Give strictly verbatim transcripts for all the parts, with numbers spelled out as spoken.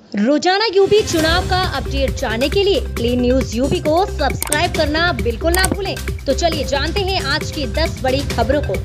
रोजाना यूपी चुनाव का अपडेट जानने के लिए क्लीन न्यूज यूपी को सब्सक्राइब करना बिल्कुल ना भूलें। तो चलिए जानते हैं आज की दस बड़ी खबरों को।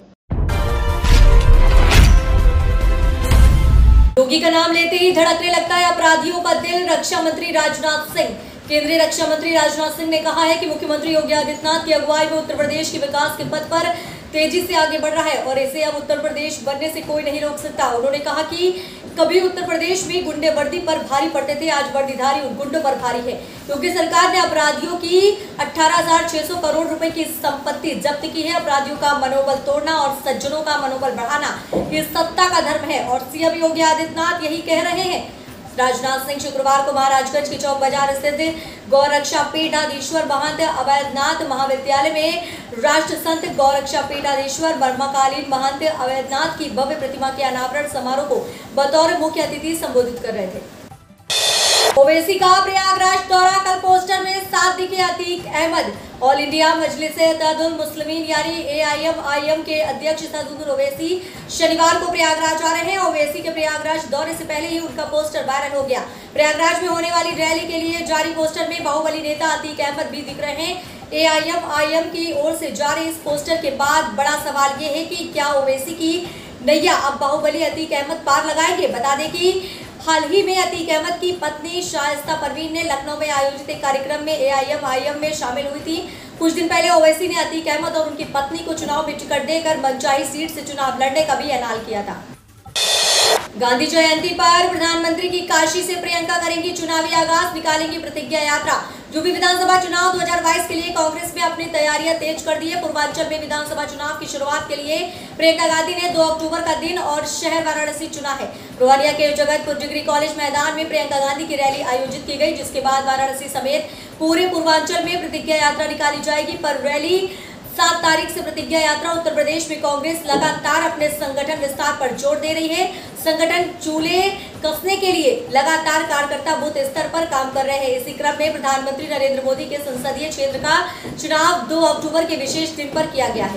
योगी का नाम लेते ही धड़कने लगता है अपराधियों का दिल। रक्षा मंत्री राजनाथ सिंह। केंद्रीय रक्षा मंत्री राजनाथ सिंह ने कहा है कि मुख्यमंत्री योगी आदित्यनाथ की अगुवाई में उत्तर प्रदेश के विकास के पथ पर तेजी से आगे बढ़ रहा है और इसे अब उत्तर प्रदेश बनने से कोई नहीं रोक सकता। उन्होंने कहा कि कभी उत्तर प्रदेश में गुंडे वर्दी पर भारी पड़ते थे, आज वर्दीधारी उन गुंडों पर भारी है। योगी सरकार ने अपराधियों की अठारह हजार छह सौ करोड़ रुपए की संपत्ति जब्त की है। अपराधियों का मनोबल तोड़ना और सज्जनों का मनोबल बढ़ाना ये सत्ता का धर्म है और सीएम योगी आदित्यनाथ यही कह रहे हैं। राजनाथ सिंह शुक्रवार को महाराजगंज के चौक बाजार स्थित गौरक्षा पीठाधीश्वर महंत अवैधनाथ महाविद्यालय में राष्ट्र संत गौरक्षा पीठाधीश्वर ब्रह्मकालीन महंत अवैधनाथ की भव्य प्रतिमा के अनावरण समारोह को बतौर मुख्य अतिथि संबोधित कर रहे थे। ओवैसी का प्रयागराज दौरा। कल पोस्टर में साथ दिखे अतीक अहमद। ऑल इंडिया मजलिस-ए-इत्तेहादुल मुस्लिमीन यानी A I am I am के अध्यक्ष सदुद्दीन ओवैसी शनिवार को प्रयागराज आ रहे हैं। ओवैसी के प्रयागराज दौरे से पहले ही उनका पोस्टर वायरल हो गया। प्रयागराज में होने वाली रैली के लिए जारी पोस्टर में बाहुबली नेता अतीक अहमद भी दिख रहे हैं। ए आई एम आई एम की ओर से जारी इस पोस्टर के बाद बड़ा सवाल ये है कि क्या ओवैसी की नैया अब बाहुबली अतीक अहमद पार लगाएंगे। बता दें कि हाल ही में अतीक अहमद की पत्नी शाइस्ता परवीन ने लखनऊ में आयोजित एक कार्यक्रम में ए आई एम आई एम में शामिल हुई थी। कुछ दिन पहले ओवैसी ने अतीक अहमद और उनकी पत्नी को चुनाव में टिकट देकर मनचाही सीट से चुनाव लड़ने का भी ऐलान किया था। गांधी जयंती पर प्रधानमंत्री की काशी से प्रियंका करेंगी चुनावी आगाज, निकालेंगी प्रतिज्ञा यात्रा। यूपी विधानसभा चुनाव दो हज़ार बाईस के लिए कांग्रेस ने अपनी तैयारियां तेज कर दी है। पूर्वांचल में विधानसभा चुनाव की शुरुआत के लिए प्रियंका गांधी ने दो अक्टूबर का दिन और शहर वाराणसी चुना है। रोहनिया के जगतपुर डिग्री कॉलेज मैदान में प्रियंका गांधी की रैली आयोजित की गई, जिसके बाद वाराणसी समेत पूरे पूर्वांचल में प्रतिज्ञा यात्रा निकाली जाएगी। पर रैली सात तारीख से प्रतिज्ञा यात्रा। उत्तर प्रदेश में कांग्रेस लगातार अपने संगठन विस्तार पर जोर दे रही है। संगठन चूल्हे कसने के लिए लगातार कार्यकर्ता बूथ स्तर पर काम कर रहे हैं। इसी क्रम में प्रधानमंत्री नरेंद्र मोदी के संसदीय क्षेत्र का चुनाव दो अक्टूबर के विशेष दिन पर किया गया है।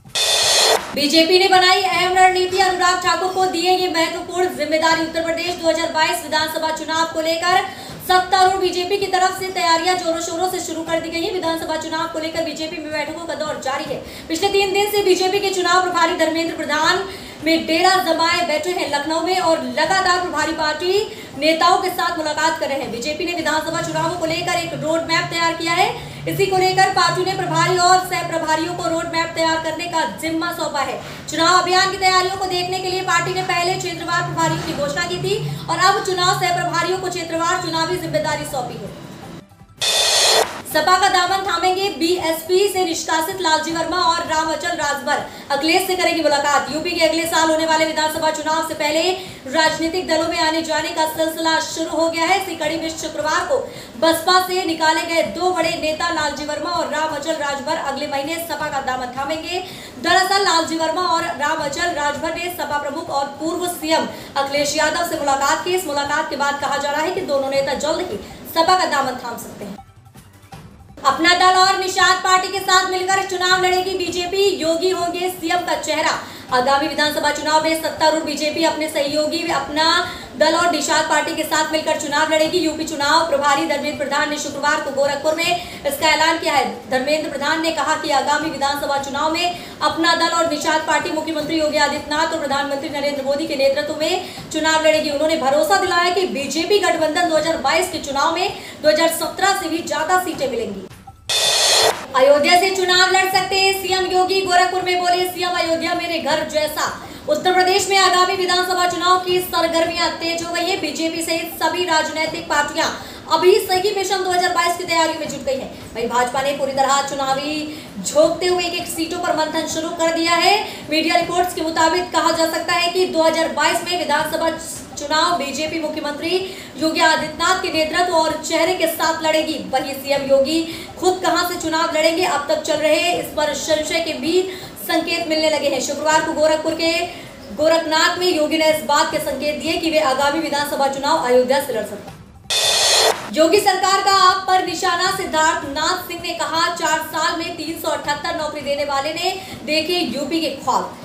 बीजेपी ने बनाई अहम रणनीति, अनुराग ठाकुर को दिए ये महत्वपूर्ण जिम्मेदारी। उत्तर प्रदेश दो हज़ार बाईस विधानसभा चुनाव को लेकर सत्तारूढ़ बीजेपी की तरफ से तैयारियां जोरों शोरों से शुरू कर दी गई है। विधानसभा चुनाव को लेकर बीजेपी में बैठकों का दौर जारी है। पिछले तीन दिन से बीजेपी के चुनाव प्रभारी धर्मेंद्र प्रधान में डेरा जमाए बैठे हैं लखनऊ में और लगातार प्रभारी पार्टी नेताओं के साथ मुलाकात कर रहे हैं। बीजेपी ने विधानसभा चुनावों को लेकर एक रोड मैप तैयार किया है। इसी को लेकर पार्टी ने प्रभारी और सह प्रभारियों को रोड मैप तैयार करने का जिम्मा सौंपा है। चुनाव अभियान की तैयारियों को देखने के लिए पार्टी ने पहले क्षेत्रवार प्रभारियों की घोषणा की थी और अब चुनाव सह प्रभारियों को क्षेत्रवार चुनावी जिम्मेदारी सौंपी है। सपा का दामन थामेंगे बी एस पी से निष्कासित लालजी वर्मा और रामअचल राजभर। अखिलेश से करेगी मुलाकात। यूपी के अगले साल होने वाले विधानसभा चुनाव से पहले राजनीतिक दलों में आने जाने का सिलसिला शुरू हो गया है। इसी कड़ी में शुक्रवार को बसपा से निकाले गए दो बड़े नेता लालजी वर्मा और रामअचल राजभर अगले महीने सपा का दामन थामेंगे। दरअसल लालजी वर्मा और रामअचल राजभर ने सपा प्रमुख और पूर्व सीएम अखिलेश यादव से मुलाकात की। इस मुलाकात के बाद कहा जा रहा है कि दोनों नेता जल्द ही सपा का दामन थाम सकते हैं। अपना दल और निषाद पार्टी के साथ मिलकर चुनाव लड़ेगी बीजेपी, योगी होंगे सीएम का चेहरा। आगामी विधानसभा चुनाव में सत्तारूढ़ बीजेपी अपने सहयोगी अपना दल और निषाद पार्टी के साथ मिलकर चुनाव लड़ेगी। यूपी चुनाव प्रभारी धर्मेंद्र प्रधान ने शुक्रवार को गोरखपुर में इसका ऐलान किया है। धर्मेंद्र प्रधान ने कहा कि आगामी विधानसभा चुनाव में अपना दल और निषाद पार्टी मुख्यमंत्री योगी आदित्यनाथ और प्रधानमंत्री नरेंद्र मोदी के नेतृत्व में चुनाव लड़ेगी। उन्होंने भरोसा दिलाया कि बीजेपी गठबंधन दो हजार बाईस के चुनाव में दो हजार सत्रह से भी ज्यादा सीटें मिलेंगी। अयोध्या से चुनाव लड़ सकते हैं सीएम योगी। गोरखपुर में बोले सीएम, अयोध्या मेरे घर जैसा। उत्तर प्रदेश में आगामी विधानसभा चुनाव की सरगर्मियां तेज हो गई है। बीजेपी सहित सभी राजनीतिक पार्टियां अभी सही मिशन दो हज़ार बाईस की तैयारियों में जुट गई हैं। वहीं भाजपा ने पूरी तरह चुनावी झोंकते हुए एक एक सीटों पर मंथन शुरू कर दिया है। मीडिया रिपोर्ट्स के मुताबिक कहा जा सकता है कि दो हज़ार बाईस में विधानसभा चुनाव बीजेपी मुख्यमंत्री योगी आदित्यनाथ के नेतृत्व और चेहरे के साथ लड़ेगी। वहीं सीएम योगी खुद कहां से चुनाव लड़ेंगे, अब तक चल रहे इस पर संशय के भी संकेत मिलने लगे हैं। शुक्रवार को गोरखपुर के गोरखनाथ में योगी ने इस बात के संकेत दिए कि वे आगामी विधानसभा चुनाव अयोध्या से लड़ सकते हैं। योगी सरकार का आप पर निशाना। सिद्धार्थ नाथ सिंह ने कहा, चार साल में तीन सौ अठहत्तर नौकरी देने वाले ने देखे यूपी के ख्वाब।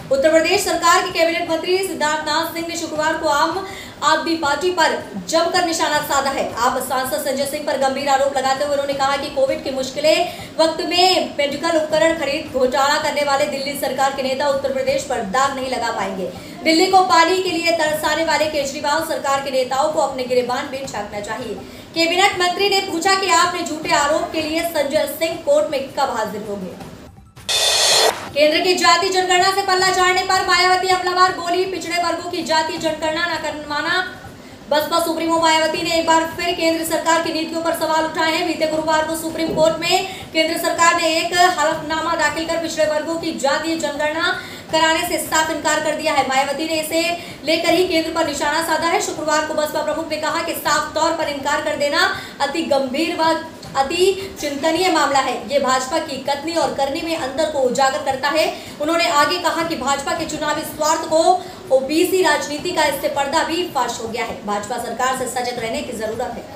उत्तर प्रदेश सरकार के कैबिनेट मंत्री सिद्धार्थनाथ सिंह ने शुक्रवार को आम आदमी पार्टी पर जमकर निशाना साधा है। आप सांसद संजय सिंह पर गंभीर आरोप लगाते हुए उन्होंने कहा कि कोविड के मुश्किलें वक्त में मेडिकल उपकरण खरीद घोटाला करने वाले दिल्ली सरकार के नेता उत्तर प्रदेश पर दाग नहीं लगा पाएंगे। दिल्ली को पानी के लिए तरसाने वाले केजरीवाल सरकार के नेताओं को अपने गिरेबान में झांकना चाहिए। कैबिनेट मंत्री ने पूछा कि आपने झूठे आरोप के लिए संजय सिंह कोर्ट में कब हाजिर होंगे। केंद्र की जाति जनगणना से पल्ला झाड़ने पर मायावती हमलावर बोली, पिछड़े वर्गों की जाति जनगणना न करवाना। बसपा सुप्रीमो मायावती ने एक बार फिर केंद्र सरकार की नीतियों पर सवाल उठाए हैं। बीते गुरुवार को सुप्रीम कोर्ट में केंद्र सरकार ने एक हलफनामा दाखिल कर पिछड़े वर्गों की जातीय जनगणना कराने से साफ इनकार कर दिया है। मायावती ने इसे लेकर ही केंद्र पर निशाना साधा है। शुक्रवार को बसपा प्रमुख ने कहा कि साफ तौर पर इनकार कर देना अति गंभीर व अति चिंतनीय मामला है। ये भाजपा की कथनी और करनी में अंतर को उजागर करता है। उन्होंने आगे कहा कि भाजपा के चुनावी स्वार्थ को ओबीसी राजनीति का इससे पर्दा भी फाश हो गया है। भाजपा सरकार से सजग रहने की जरूरत है।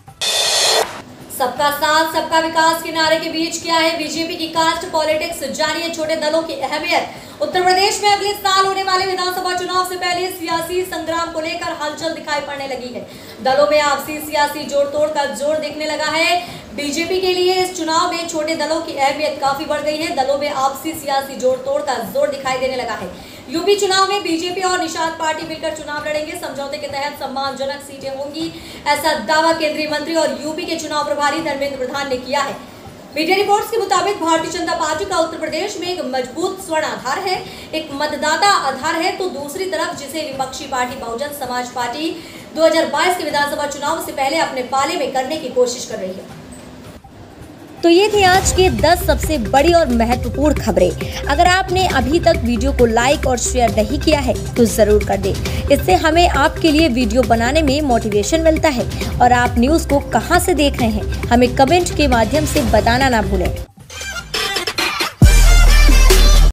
सबका साथ सबका विकास के नारे के बीच क्या है बीजेपी की कास्ट पॉलिटिक्स, जानिए छोटे दलों की अहमियत। उत्तर प्रदेश में अगले साल होने वाले विधानसभा चुनाव से पहले सियासी संग्राम को लेकर हलचल दिखाई पड़ने लगी है। दलों में आपसी सियासी जोड़ तोड़ का जोर देखने लगा है। बीजेपी के लिए इस चुनाव में छोटे दलों की अहमियत काफी बढ़ गई है। दलों में आपसी सियासी जोड़ तोड़ का जोर दिखाई देने लगा है। यूपी चुनाव में बीजेपी और निषाद पार्टी मिलकर चुनाव लड़ेंगे। समझौते के तहत सम्मानजनक सीटें होंगी, ऐसा दावा केंद्रीय मंत्री और यूपी के चुनाव प्रभारी धर्मेंद्र प्रधान ने किया है। मीडिया रिपोर्ट्स के मुताबिक भारतीय जनता पार्टी का उत्तर प्रदेश में एक मजबूत स्वर्ण आधार है, एक मतदाता आधार है, तो दूसरी तरफ जिसे विपक्षी पार्टी बहुजन समाज पार्टी दो हज़ार बाईस के विधानसभा चुनाव से पहले अपने पाले में करने की कोशिश कर रही है। तो ये थी आज के दस सबसे बड़ी और महत्वपूर्ण खबरें। अगर आपने अभी तक वीडियो को लाइक और शेयर नहीं किया है तो जरूर कर दें। इससे हमें आपके लिए वीडियो बनाने में मोटिवेशन मिलता है। और आप न्यूज़ को कहां से देख रहे हैं हमें कमेंट के माध्यम से बताना ना भूलें।